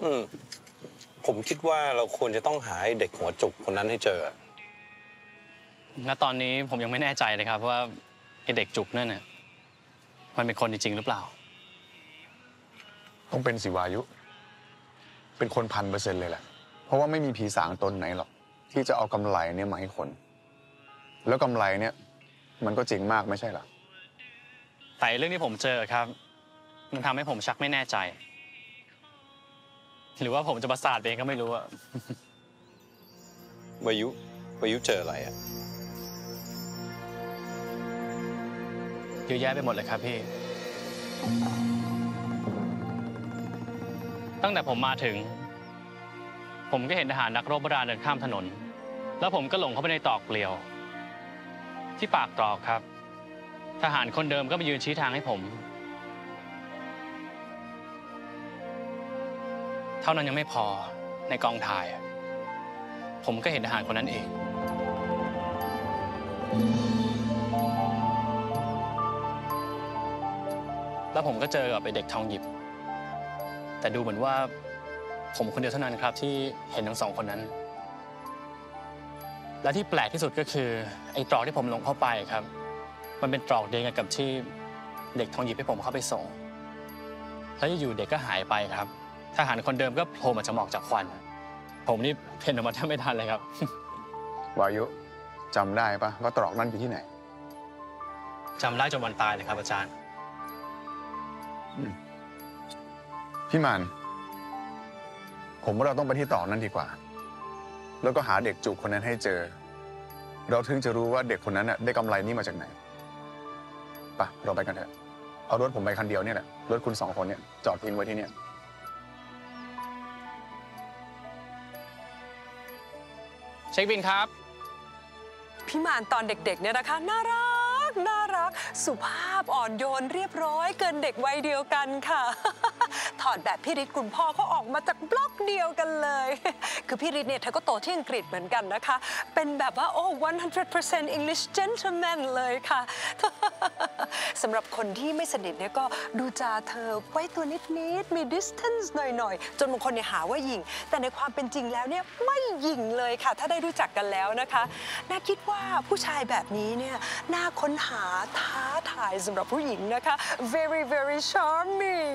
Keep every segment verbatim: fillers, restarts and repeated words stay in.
อืมผมคิดว่าเราควรจะต้องหาเด็กหัวจุกคนนั้นให้เจอณตอนนี้ผมยังไม่แน่ใจเลยครับว่าไอเด็กจุกนั่นน่ะมันเป็นคนจริงหรือเปล่าต้องเป็นสิวายุเป็นคนพันเปอร์เซ็นต์เลยแหละเพราะว่าไม่มีผีสางตนไหนหรอกที่จะเอากำไรเนี่ยมาให้คนแล้วกำไรเนี่ยมันก็จริงมากไม่ใช่หรอแต่เรื่องที่ผมเจอครับมันทำให้ผมชักไม่แน่ใจหรือว่าผมจะประสาทเองก็ไม่รู้อะวายุวายุเจออะไรอะเยอะแยะไปหมดเลยครับพี่ตั้งแต่ผมมาถึงผมก็เห็นทหารนักรบโบราณเดินข้ามถนนแล้วผมก็หลงเข้าไปในตรอกเปลี่ยวที่ปากตรอกครับทหารคนเดิมก็มายืนชี้ทางให้ผมเท่านั้นยังไม่พอในกองถ่ายผมก็เห็นทหารคนนั้นเองแล้วผมก็เจอกับไอ้เด็กทองหยิบแต่ดูเหมือนว่าผมคนเดียวเท่านั้นครับที่เห็นทั้งสองคนนั้นและที่แปลกที่สุดก็คือไอ้ตรอกที่ผมลงเข้าไปครับมันเป็นตรอกเดียวกันกับที่เด็กทองหยิบให้ผมเข้าไปส่งแล้วอยู่ๆเด็กก็หายไปครับทหารคนเดิมก็โผล่มาจากหมอกจากควันผมนี่เพ่นออกมาแทบไม่ทันเลยครับวายุจำได้ปะว่าตรอกนั่นอยู่ที่ไหนจำได้จนวันตายเลยครับอาจารย์พี่มานผมว่าเราต้องไปที่ตรอกนั้นดีกว่าแล้วก็หาเด็กจุกคนนั้นให้เจอเราถึงจะรู้ว่าเด็กคนนั้นน่ะได้กำไรนี้มาจากไหนปะเราไปกันเถอะเอารถผมไปคันเดียวเนี่ยแหละรถคุณสองคนเนี่ยจอดทิ้งไว้ที่เนี่ยเช็คบินครับพี่มานตอนเด็กๆเนี่ยนะคะน่ารักน่ารักสุภาพอ่อนโยนเรียบร้อยเกินเด็กวัยเดียวกันค่ะถอดแบบพี่ฤทธิ์คุณพ่อเขาออกมาจากบล็อกเดียวกันเลยคือพี่ฤทธิ์เนี่ยเธอก็โตที่อังกฤษเหมือนกันนะคะเป็นแบบว่าโอ้one hundred percent English gentleman เลยค่ะสำหรับคนที่ไม่สนิทเนี่ยก็ดูจาเธอไว้ตัวนิดๆมี distance หน่อยๆจนบางคนเนี่ยหาว่าหยิ่งแต่ในความเป็นจริงแล้วเนี่ยไม่หยิ่งเลยค่ะถ้าได้รู้จักกันแล้วนะคะน่าคิดว่าผู้ชายแบบนี้เนี่ยน่าค้นหาท้าทายสำหรับผู้หญิงนะคะ very very charming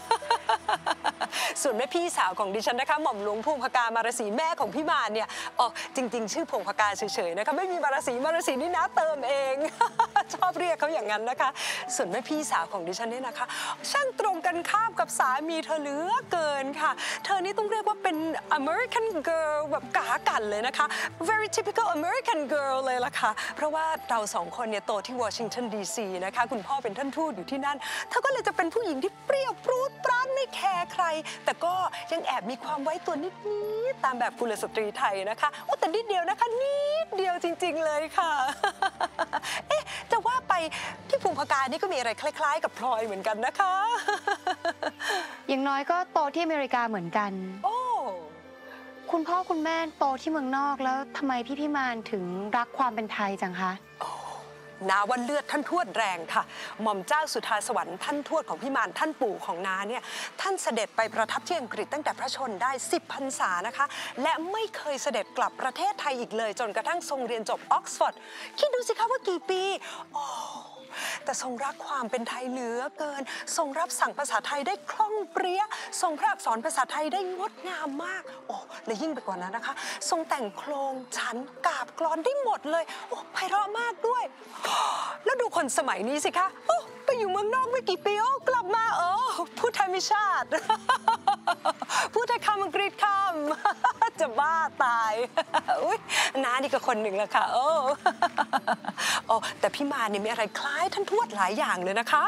ส่วนแม่พี่สาวของดิฉันนะคะหม่อมหลวงพงภกามารสีแม่ของพี่มานเนี่ยอ๋อจริงๆชื่อพงภกาเฉยๆนะคะไม่มีมารสีมารสีนี่นะเติมเอง ชอบเรียกเขาอย่างนั้นนะคะส่วนแม่พี่สาวของดิฉันเนี่ยนะคะช่างตรงกันข้ามกับสามีเธอเหลือเกินค่ะเธอนี่ต้องเรียกว่าเป็น American girl แบบกากันเลยนะคะ very typical American girl เลยล่ะค่ะเพราะว่าเราสองคนเนี่ยโตที่วอชิงตันดีซีนะคะคุณพ่อเป็นท่านทูตอยู่ที่นั่นเธอก็เลยจะเป็นผู้หญิงที่เปรี้ยวปรู๊ดปร้านไม่แคร์ใครแต่ก็ยังแอบมีความไว้ตัวนิดๆตามแบบกุลสตรีไทยนะคะโอ้แต่นิดเดียวนะคะนิดเดียวจริงๆเลยค่ะเอ๊ะจะว่าไปที่ภูมิภากานี่ก็มีอะไรคล้ายๆกับพลอยเหมือนกันนะคะอย่างน้อยก็โตที่อเมริกาเหมือนกันโอ้คุณพ่อคุณแม่โตที่เมืองนอกแล้วทำไมพี่พี่มานถึงรักความเป็นไทยจังคะนาวันเลือดท่านทวดแรงค่ะหม่อมเจ้าสุธาสวรรค์ท่านทวดของพี่มานท่านปู่ของนาเนี่ยท่านเสด็จไปประทับที่อังกฤษตั้งแต่พระชนได้สิบพรรษานะคะและไม่เคยเสด็จกลับประเทศไทยอีกเลยจนกระทั่งทรงเรียนจบออกซฟอร์ดคิดดูสิคะว่ากี่ปีโอ้แต่ทรงรักความเป็นไทยเหลือเกินทรงรับสั่งภาษาไทยได้คล่องเปรี้ยทรงพระอักษรภาษาไทยได้งดงามมากโอ้และยิ่งไปกว่านั้นนะคะทรงแต่งโครงฉันกาบกลอนได้หมดเลยโอ้ไพเราะมากด้วยแล้วดูคนสมัยนี้สิคะโอ้ไปอยู่เมืองนอกไม่กี่ปีโอ้กลับมาเออพูดไทยไม่ชาติพูดไทยคำอังกฤษคำจะบ้าตายอุ้ยน้านี่ก็คนหนึ่งแหละค่ะโอ้โอ้แต่พี่มาเนี่ยมีอะไรคล้ายท่านทวดหลายอย่างเลยนะคะ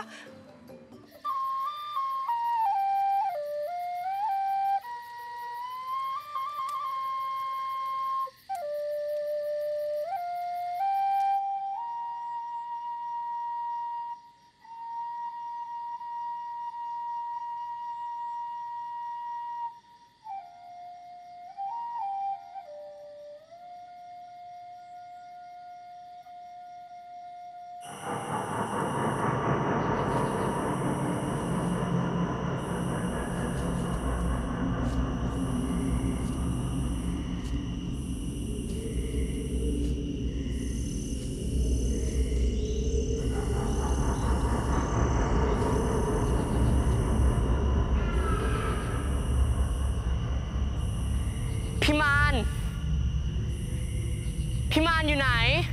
พี่มานอยู่ไหน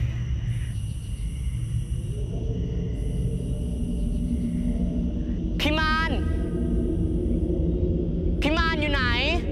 พี่มานพี่มานอยู่ไหน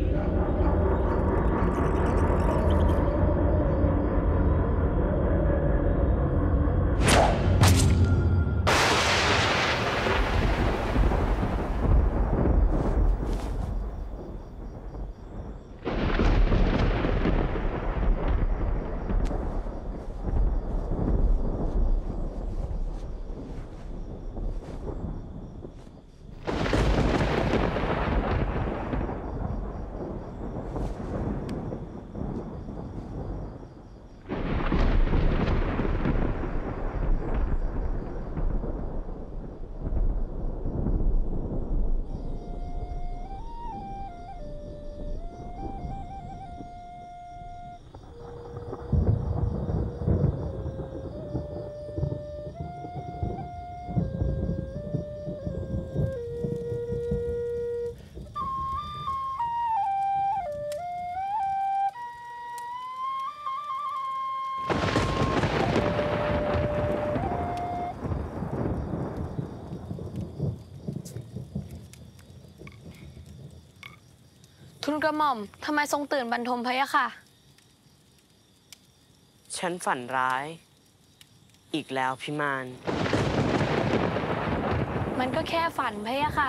ทุนกระหม่อมทำไมทรงตื่นบรรทมพะยะค่ะฉันฝันร้าย อีกแล้วพี่มานมันก็แค่ฝันพะยะค่ะ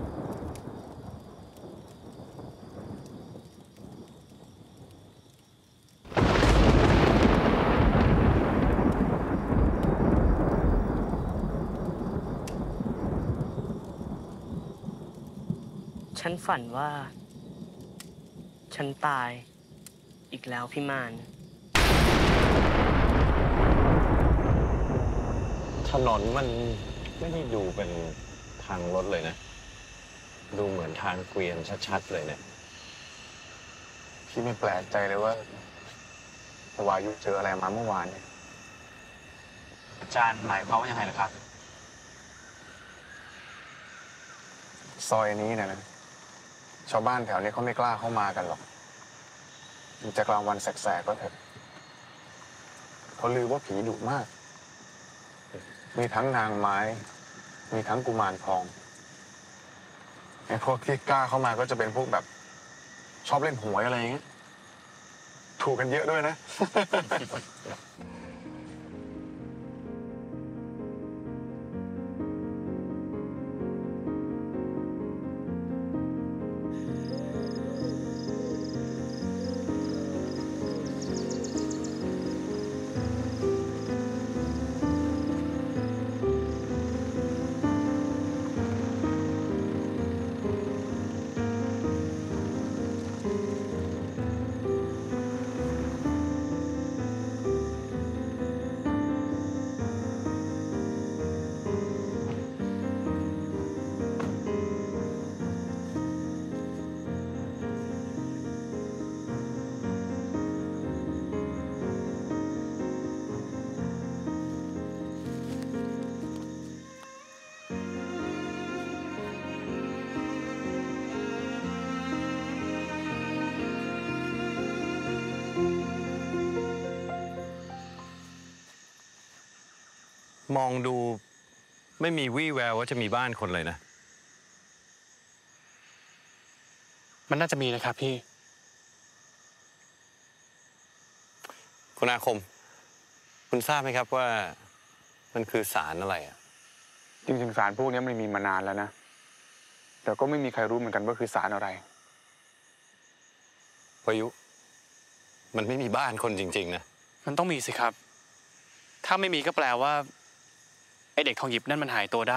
ฉันฝันว่า ฉันตาย อีกแล้วพี่มานถนนมันไม่ได้ดูเป็นทางรถเลยนะ ดูเหมือนทางเกวียนชัดๆเลยเนี่ยพี่ไม่แปลกใจเลยว่าวายุเจออะไรมาเมื่อวานเนี่ยอาจารย์หมายความว่ายังไงล่ะครับซอยนี้เนยนะชาวบ้านแถวนี้เขาไม่กล้าเข้ามากันหรอกมันจะกลางวันแสกๆก็เถอะเขาลือว่าผีดุมาก มีทั้งนางไม้ มีทั้งกุมารทองไอ้พวกที่กล้าเข้ามาก็จะเป็นพวกแบบ ชอบเล่นหวยอะไรอย่างเงี้ยถูกกันเยอะด้วยนะมองดูไม่มีวี่แววว่าจะมีบ้านคนเลยนะมันน่าจะมีนะครับพี่คุณอาคม คุณทราบไหมครับว่ามันคือสารอะไรอ่ะจริงๆสารพวกนี้มันมีมานานแล้วนะ แต่ก็ไม่มีใครรู้เหมือนกันว่าคือสารอะไรพายุ มันไม่มีบ้านคนจริงๆนะมันต้องมีสิครับ ถ้าไม่มีก็แปลว่าไอเด็กทองหยิบนั่นมันหายตัวได้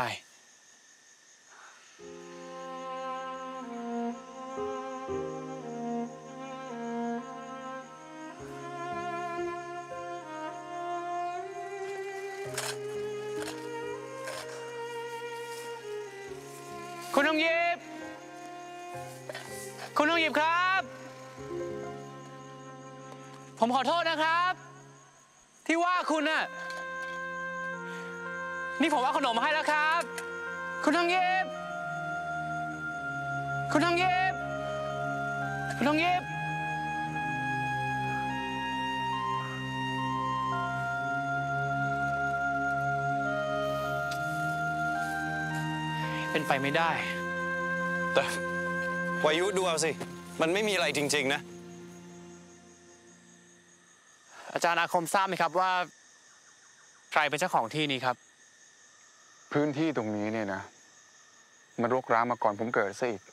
คุณทองหยิบ คุณทองหยิบครับ ผมขอโทษนะครับ ที่ว่าคุณน่ะ นี่ผมเอาขนมมาให้แล้วครับ คุณทองหยิบ คุณทองหยิบ คุณทองหยิบเป็นไปไม่ได้แต่วายุดูเอาสิ มันไม่มีอะไรจริง ๆ นะอาจารย์อาคมทราบไหมครับว่าใครเป็นเจ้าของที่นี้ครับพื้นที่ตรงนี้เนี่ยนะ มันรกร้างมาก่อนผมเกิดซะอีก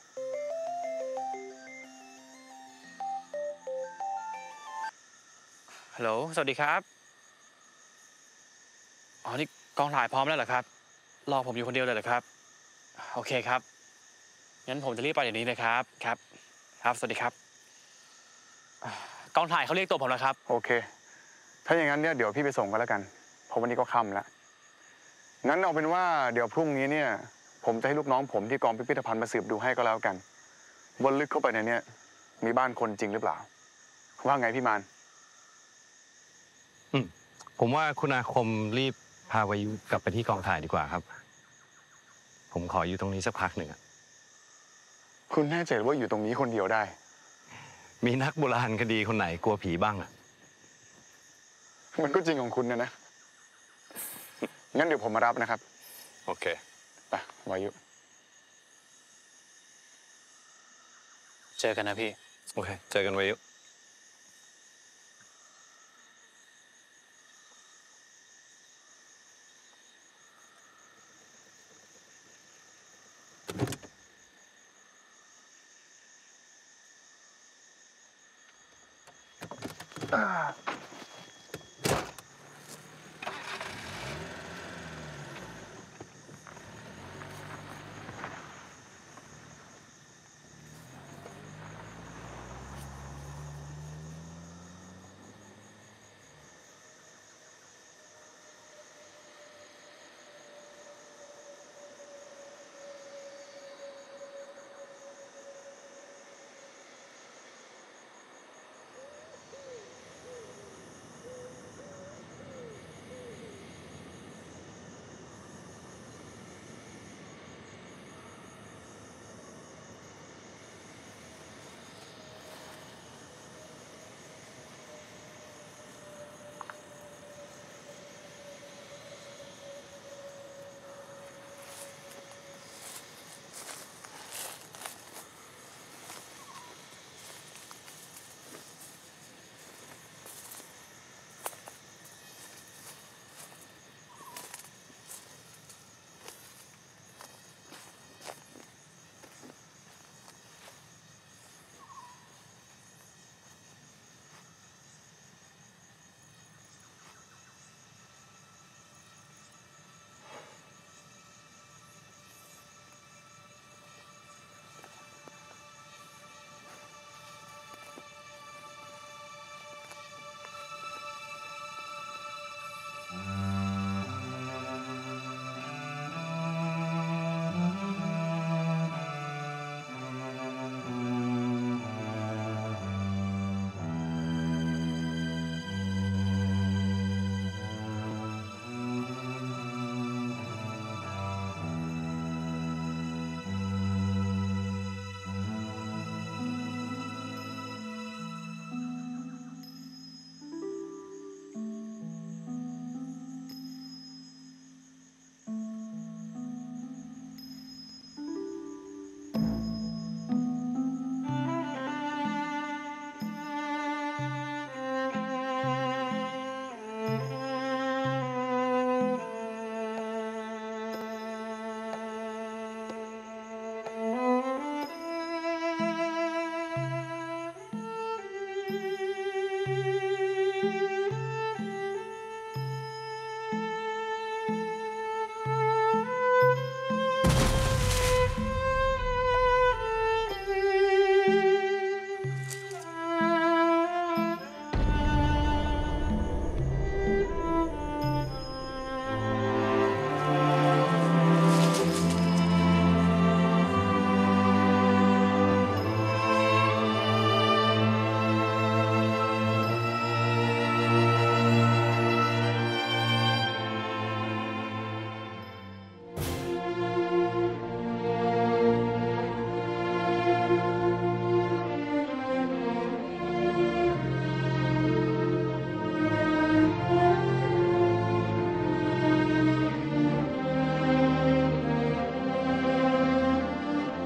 ฮัลโหล สวัสดีครับ อ๋อ นี่กองถ่ายพร้อมแล้วเหรอครับ รอผมอยู่คนเดียวเลยเหรอครับ โอเคครับ งั้นผมจะรีบไปเดี๋ยวนี้เลยครับ ครับ ครับ สวัสดีครับ กองถ่ายเขาเรียกตัวผมแล้วครับโอเค ถ้าอย่างนั้นเนี่ยเดี๋ยวพี่ไปส่งก็แล้วกัน เพราะวันนี้ก็ค่ำแล้ว งั้นเอาเป็นว่าเดี๋ยวพรุ่งนี้เนี่ย ผมจะให้ลูกน้องผมที่กองพิพิธภัณฑ์มาสืบดูให้ก็แล้วกันว่าลึกเข้าไปในเนี่ยมีบ้านคนจริงหรือเปล่า ว่าไงพี่มานอืมผมว่าคุณอาคมรีบพาวายุกลับไปที่กองถ่ายดีกว่าครับ ผมขออยู่ตรงนี้สักพักหนึ่งอะคุณแน่ใจว่าอยู่ตรงนี้คนเดียวได้มีนักโบราณคดีคนไหนกลัวผีบ้างอะมันก็จริงของคุณนะนะ งั้นเดี๋ยวผมมารับนะครับโอเคไปวายุเจอกันนะพี่โอเค เจอกันวายุอ่า